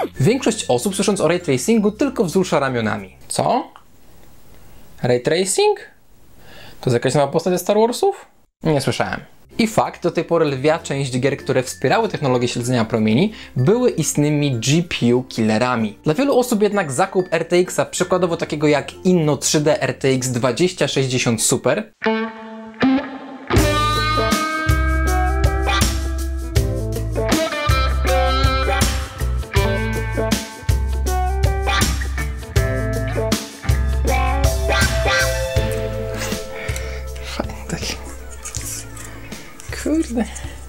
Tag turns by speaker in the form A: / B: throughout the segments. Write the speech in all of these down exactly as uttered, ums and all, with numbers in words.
A: Większość osób, słysząc o ray tracingu, tylko wzrusza ramionami. Co? Ray tracing? To jest jakaś nowa postać ze Star Warsów? Nie słyszałem. I fakt, do tej pory lwia część gier, które wspierały technologię śledzenia promieni, były istnymi G P U killerami. Dla wielu osób jednak zakup R T X-a, przykładowo takiego jak Inno trzy D R T X dwadzieścia sześćdziesiąt Super, Kurde.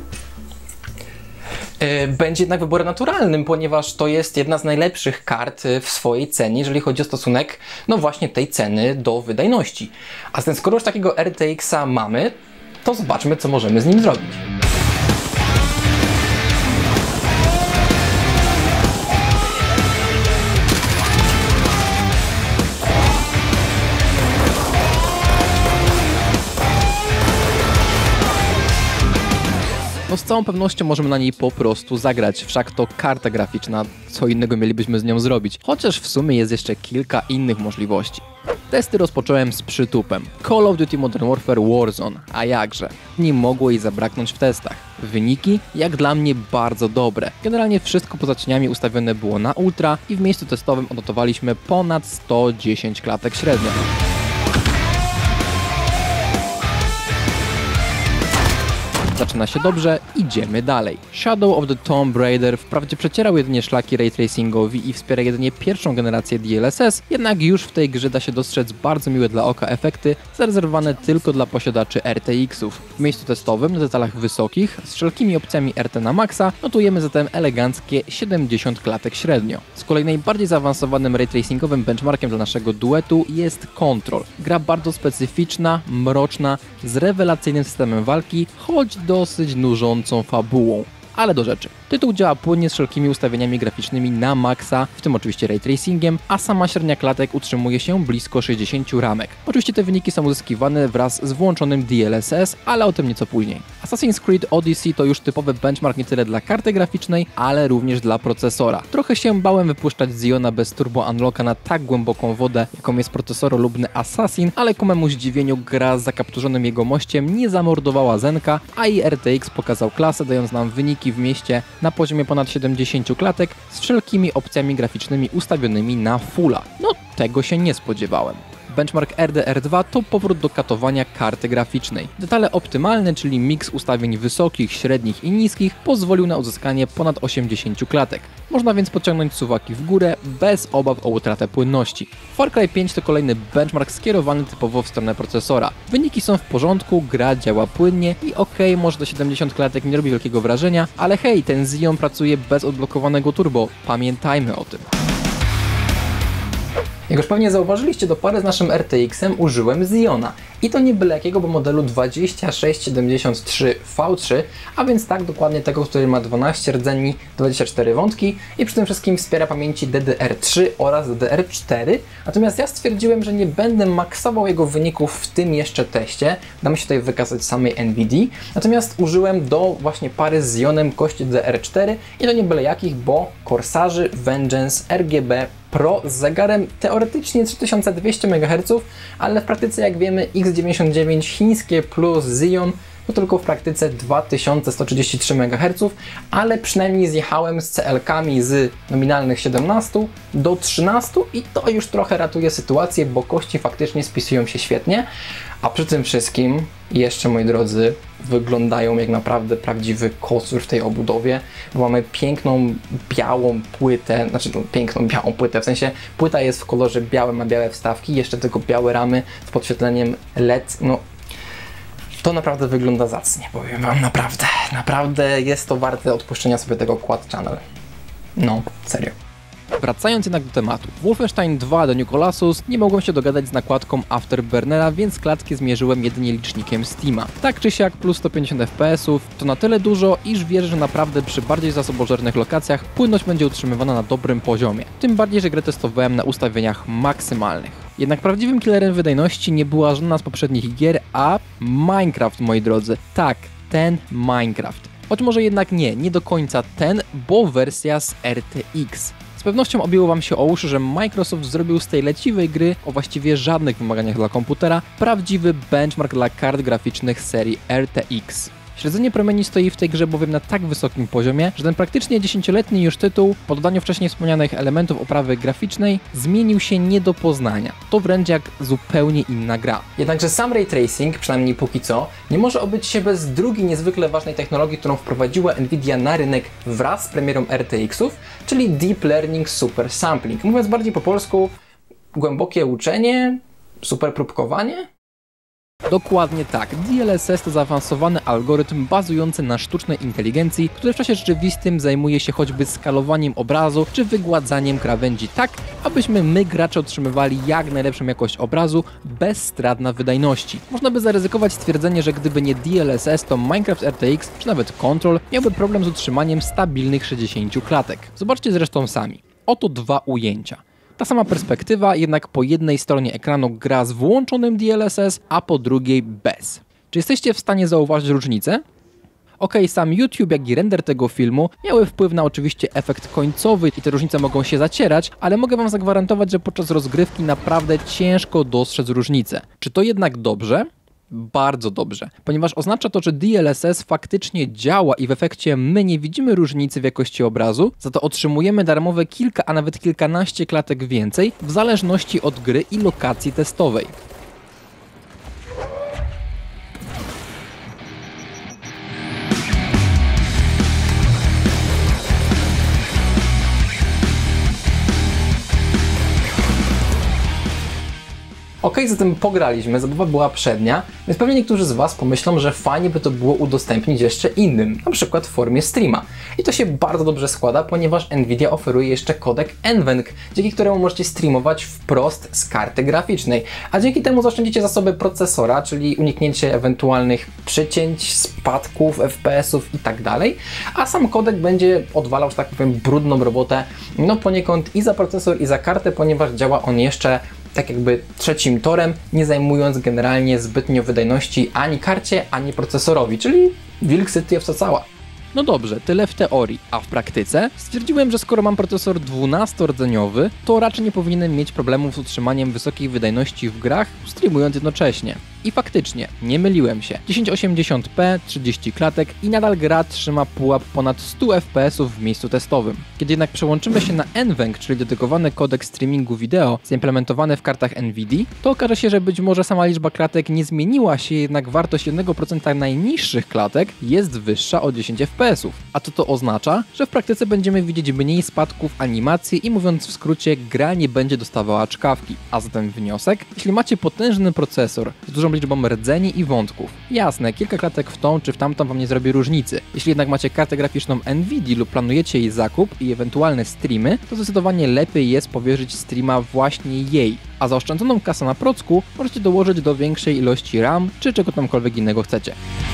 A: Będzie jednak wyborem naturalnym, ponieważ to jest jedna z najlepszych kart w swojej cenie, jeżeli chodzi o stosunek, no właśnie tej ceny do wydajności. A zatem skoro już takiego R T X-a mamy, to zobaczmy, co możemy z nim zrobić. No z całą pewnością możemy na niej po prostu zagrać, wszak to karta graficzna, co innego mielibyśmy z nią zrobić, chociaż w sumie jest jeszcze kilka innych możliwości. Testy rozpocząłem z przytupem. Call of Duty Modern Warfare Warzone, a jakże? Nie mogło jej zabraknąć w testach. Wyniki, jak dla mnie, bardzo dobre. Generalnie wszystko poza cieniami ustawione było na ultra i w miejscu testowym odnotowaliśmy ponad sto dziesięć klatek średnio. Zaczyna się dobrze, idziemy dalej. Shadow of the Tomb Raider wprawdzie przecierał jedynie szlaki ray tracingowi i wspiera jedynie pierwszą generację D L S S, jednak już w tej grze da się dostrzec bardzo miłe dla oka efekty, zarezerwowane tylko dla posiadaczy R T X-ów. W miejscu testowym na detalach wysokich, z wszelkimi opcjami R T na maksa, notujemy zatem eleganckie siedemdziesiąt klatek średnio. Z kolei najbardziej zaawansowanym ray tracingowym benchmarkiem dla naszego duetu jest Control. Gra bardzo specyficzna, mroczna, z rewelacyjnym systemem walki, choć dosyć nużącą fabułą. Ale do rzeczy. Tytuł działa płynnie z wszelkimi ustawieniami graficznymi na maksa, w tym oczywiście ray tracingiem, a sama średnia klatek utrzymuje się blisko sześćdziesięciu ramek. Oczywiście te wyniki są uzyskiwane wraz z włączonym D L S S, ale o tym nieco później. Assassin's Creed Odyssey to już typowy benchmark nie tyle dla karty graficznej, ale również dla procesora. Trochę się bałem wypuszczać Ziona bez turbo unlocka na tak głęboką wodę, jaką jest procesorolubny Assassin, ale ku memu zdziwieniu gra z zakapturzonym jegomościem nie zamordowała Zenka, a i R T X pokazał klasę, dając nam wyniki w mieście na poziomie ponad siedemdziesięciu klatek z wszelkimi opcjami graficznymi ustawionymi na fulla. No tego się nie spodziewałem. Benchmark R D R dwa to powrót do katowania karty graficznej. Detale optymalne, czyli miks ustawień wysokich, średnich i niskich, pozwolił na uzyskanie ponad osiemdziesięciu klatek. Można więc podciągnąć suwaki w górę bez obaw o utratę płynności. Far Cry pięć to kolejny benchmark skierowany typowo w stronę procesora. Wyniki są w porządku, gra działa płynnie i okej, okay, może do siedemdziesięciu klatek nie robi wielkiego wrażenia, ale hej, ten Zion pracuje bez odblokowanego turbo, pamiętajmy o tym. Jak już pewnie zauważyliście, do pary z naszym R T X-em użyłem Ziona. I to nie byle jakiego, bo modelu dwadzieścia sześć siedemdziesiąt trzy V trzy, a więc tak dokładnie tego, który ma dwanaście rdzeni, dwadzieścia cztery wątki i przy tym wszystkim wspiera pamięci D D R trzy oraz D D R cztery. Natomiast ja stwierdziłem, że nie będę maksował jego wyników w tym jeszcze teście. Dam się tutaj wykazać samej N V D. Natomiast użyłem do właśnie pary z Zionem kości D D R cztery i to nie byle jakich, bo Corsarzy Vengeance R G B Pro z zegarem teoretycznie trzy tysiące dwieście megaherców, ale w praktyce, jak wiemy, X dziewięćdziesiąt dziewięć chińskie plus Zion to tylko w praktyce dwa tysiące sto trzydzieści trzy megaherców, ale przynajmniej zjechałem z C L-kami z nominalnych siedemnastu do trzynastu i to już trochę ratuje sytuację, bo kości faktycznie spisują się świetnie, a przy tym wszystkim jeszcze, moi drodzy, wyglądają jak naprawdę prawdziwy kocur w tej obudowie, bo mamy piękną białą płytę, znaczy no, piękną białą płytę, w sensie płyta jest w kolorze białym, ma białe wstawki, jeszcze tylko białe ramy z podświetleniem L E D, no to naprawdę wygląda zacnie, powiem wam, naprawdę, naprawdę jest to warte odpuszczenia sobie tego Quad Channel. No, serio. Wracając jednak do tematu. Wolfenstein dwa The New Colossus nie mogłem się dogadać z nakładką Afterburnera, więc klatki zmierzyłem jedynie licznikiem Steama. Tak czy siak plus sto pięćdziesiąt F P S ów to na tyle dużo, iż wierzę, że naprawdę przy bardziej zasobożernych lokacjach płynność będzie utrzymywana na dobrym poziomie. Tym bardziej, że grę testowałem na ustawieniach maksymalnych. Jednak prawdziwym killerem wydajności nie była żadna z poprzednich gier, a Minecraft, moi drodzy. Tak, ten Minecraft. Choć może jednak nie, nie do końca ten, bo wersja z R T X. pewnością obiło Wam się o uszy, że Microsoft zrobił z tej leciwej gry o właściwie żadnych wymaganiach dla komputera prawdziwy benchmark dla kart graficznych serii R T X. Śledzenie promieni stoi w tej grze bowiem na tak wysokim poziomie, że ten praktycznie dziesięcioletni już tytuł, po dodaniu wcześniej wspomnianych elementów oprawy graficznej, zmienił się nie do poznania. To wręcz jak zupełnie inna gra. Jednakże sam Ray Tracing, przynajmniej póki co, nie może obyć się bez drugiej niezwykle ważnej technologii, którą wprowadziła Nvidia na rynek wraz z premierą R T X-ów, czyli Deep Learning Super Sampling. Mówiąc bardziej po polsku, głębokie uczenie, super próbkowanie? Dokładnie tak. D L S S to zaawansowany algorytm bazujący na sztucznej inteligencji, który w czasie rzeczywistym zajmuje się choćby skalowaniem obrazu czy wygładzaniem krawędzi tak, abyśmy my gracze otrzymywali jak najlepszą jakość obrazu bez strat na wydajności. Można by zaryzykować stwierdzenie, że gdyby nie D L S S, to Minecraft R T X czy nawet Control miałby problem z utrzymaniem stabilnych sześćdziesięciu klatek. Zobaczcie zresztą sami. Oto dwa ujęcia. Ta sama perspektywa, jednak po jednej stronie ekranu gra z włączonym D L S S, a po drugiej bez. Czy jesteście w stanie zauważyć różnicę? Ok, sam YouTube, jak i render tego filmu miały wpływ na oczywiście efekt końcowy i te różnice mogą się zacierać, ale mogę Wam zagwarantować, że podczas rozgrywki naprawdę ciężko dostrzec różnicę. Czy to jednak dobrze? Bardzo dobrze, ponieważ oznacza to, że D L S S faktycznie działa i w efekcie my nie widzimy różnicy w jakości obrazu, za to otrzymujemy darmowe kilka, a nawet kilkanaście klatek więcej w zależności od gry i lokacji testowej. Ok, zatem pograliśmy, zabawa była przednia, więc pewnie niektórzy z Was pomyślą, że fajnie by to było udostępnić jeszcze innym, na przykład w formie streama. I to się bardzo dobrze składa, ponieważ Nvidia oferuje jeszcze kodek N V E N C, dzięki któremu możecie streamować wprost z karty graficznej, a dzięki temu zaoszczędzicie zasoby procesora, czyli uniknięcie ewentualnych przycięć, spadków, F P S-ów i tak dalej, a sam kodek będzie odwalał, że tak powiem, brudną robotę, no poniekąd i za procesor, i za kartę, ponieważ działa on jeszcze tak jakby trzecim torem, nie zajmując generalnie zbytnio wydajności ani karcie, ani procesorowi, czyli wilk syty owca cała. No dobrze, tyle w teorii, a w praktyce stwierdziłem, że skoro mam procesor dwunastordzeniowy, to raczej nie powinienem mieć problemów z utrzymaniem wysokiej wydajności w grach, streamując jednocześnie. I faktycznie, nie myliłem się. tysiąc osiemdziesiąt p, trzydzieści klatek i nadal gra trzyma pułap ponad sto F P S-ów w miejscu testowym. Kiedy jednak przełączymy się na N V E N C, czyli dedykowany kodek streamingu wideo zaimplementowany w kartach Nvidii, to okaże się, że być może sama liczba klatek nie zmieniła się, jednak wartość jeden procent najniższych klatek jest wyższa o dziesięć F P S-ów. A co to oznacza? Że w praktyce będziemy widzieć mniej spadków animacji i mówiąc w skrócie, gra nie będzie dostawała czkawki. A zatem wniosek? Jeśli macie potężny procesor z dużą liczbą rdzeni i wątków. Jasne, kilka klatek w tą czy w tamtą Wam nie zrobi różnicy. Jeśli jednak macie kartę graficzną Nvidii lub planujecie jej zakup i ewentualne streamy, to zdecydowanie lepiej jest powierzyć streama właśnie jej. A zaoszczędzoną kasę na procku możecie dołożyć do większej ilości RAM czy czego tamkolwiek innego chcecie.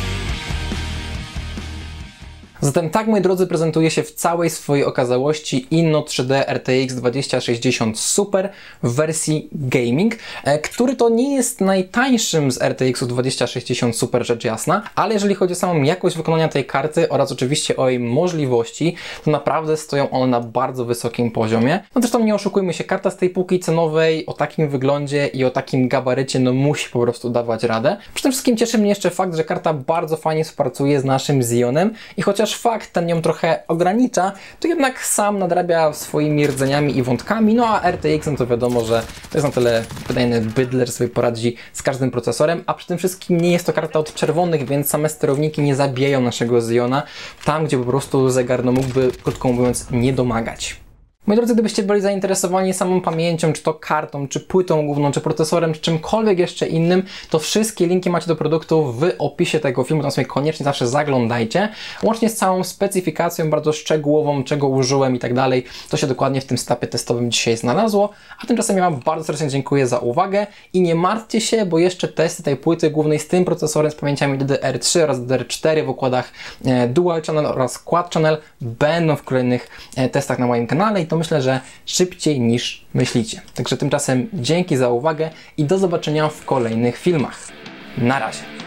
A: Zatem tak, moi drodzy, prezentuje się w całej swojej okazałości Inno trzy D R T X dwadzieścia sześćdziesiąt Super w wersji gaming, który to nie jest najtańszym z R T X-ów dwadzieścia sześćdziesiąt Super, rzecz jasna, ale jeżeli chodzi o samą jakość wykonania tej karty oraz oczywiście o jej możliwości, to naprawdę stoją one na bardzo wysokim poziomie. No zresztą nie oszukujmy się, karta z tej półki cenowej o takim wyglądzie i o takim gabarycie no musi po prostu dawać radę. Przy tym wszystkim cieszy mnie jeszcze fakt, że karta bardzo fajnie współpracuje z naszym Xeonem i chociaż fakt ten ją trochę ogranicza, to jednak sam nadrabia swoimi rdzeniami i wątkami, no a R T X no to wiadomo, że to jest na tyle wydajny bydler, że sobie poradzi z każdym procesorem, a przy tym wszystkim nie jest to karta od czerwonych, więc same sterowniki nie zabijają naszego Xeona tam, gdzie po prostu zegar no mógłby, krótko mówiąc, nie domagać. Moi drodzy, gdybyście byli zainteresowani samą pamięcią, czy to kartą, czy płytą główną, czy procesorem, czy czymkolwiek jeszcze innym, to wszystkie linki macie do produktu w opisie tego filmu, tam sobie koniecznie zawsze zaglądajcie. Łącznie z całą specyfikacją bardzo szczegółową, czego użyłem i tak dalej, to się dokładnie w tym stapie testowym dzisiaj znalazło. A tymczasem ja Wam bardzo serdecznie dziękuję za uwagę i nie martwcie się, bo jeszcze testy tej płyty głównej z tym procesorem, z pamięciami D D R trzy oraz D D R cztery w układach e, Dual Channel oraz Quad Channel będą w kolejnych e, testach na moim kanale i to myślę, że szybciej niż myślicie. Także tymczasem dzięki za uwagę i do zobaczenia w kolejnych filmach. Na razie.